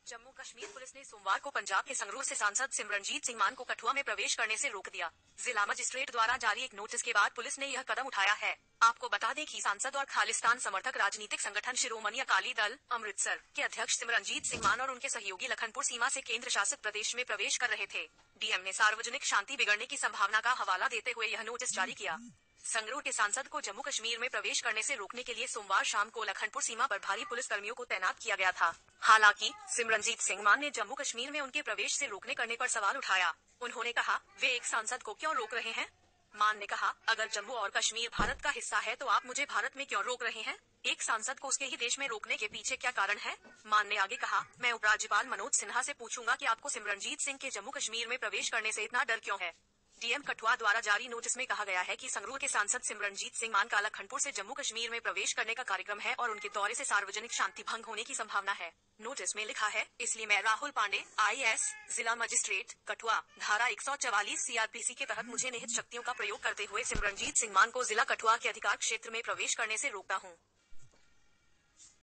Jammu Kashmir police ने सोमवार को पंजाब के संगरूर से सांसद सिमरनजीत सिंह मान को कठुआ में प्रवेश करने से रोक दिया। जिला मजिस्ट्रेट द्वारा जारी एक नोटिस के बाद पुलिस ने यह कदम उठाया है। आपको बता दें कि सांसद और खालिस्तान समर्थक राजनीतिक संगठन शिरोमणि अकाली दल अमृतसर के अध्यक्ष सिमरनजीत सिंह मान और उनके सहयोगी लखनपुर सीमा से केंद्र शासित प्रदेश में प्रवेश कर रहे थे। डीएम ने सार्वजनिक शांति बिगड़ने की संभावना का हवाला देते हुए यह नोटिस जारी किया। संगरूर के सांसद को जम्मू कश्मीर में प्रवेश करने से रोकने के लिए सोमवार शाम को लखनपुर सीमा पर भारी पुलिस कर्मियों को तैनात किया गया था। हालांकि सिमरनजीत सिंह मान ने जम्मू कश्मीर में उनके प्रवेश से रोकने करने पर सवाल उठाया। उन्होंने कहा, वे एक सांसद को क्यों रोक रहे हैं? मान ने कहा, अगर जम्मू और कश्मीर भारत का हिस्सा है तो आप मुझे भारत में क्यों रोक रहे हैं? एक सांसद को उसके ही देश में रोकने के पीछे क्या कारण है? मान ने आगे कहा, मैं उपराज्यपाल मनोज सिन्हा से पूछूंगा कि आपको सिमरनजीत सिंह के जम्मू कश्मीर में प्रवेश करने से इतना डर क्यों है। डीएम कठुआ द्वारा जारी नोटिस में कहा गया है कि संगरूर के सांसद सिमरनजीत सिंह मान का लखनपुर से जम्मू कश्मीर में प्रवेश करने का कार्यक्रम है और उनके दौरे से सार्वजनिक शांति भंग होने की संभावना है। नोटिस में लिखा है, इसलिए मैं राहुल पांडे IAS जिला मजिस्ट्रेट कठुआ धारा 144 CRPC के तहत मुझे निहित शक्तियों का प्रयोग करते हुए सिमरनजीत सिंह मान को जिला कठुआ के अधिकार क्षेत्र में प्रवेश करने से रोकता हूँ।